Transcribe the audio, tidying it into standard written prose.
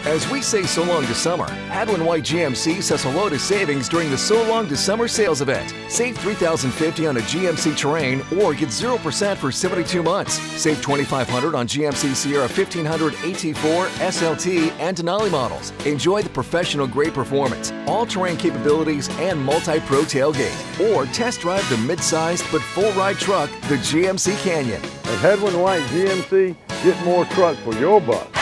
As we say so long to summer, Hadwin White GMC says hello to savings during the So Long to Summer sales event. Save $3,050 on a GMC Terrain or get 0% for 72 months. Save $2,500 on GMC Sierra 1500 AT4, SLT, and Denali models. Enjoy the professional-grade performance, all-terrain capabilities, and multi-pro tailgate. Or test drive the mid-sized but full-ride truck, the GMC Canyon. At Hadwin White GMC, get more truck for your buck.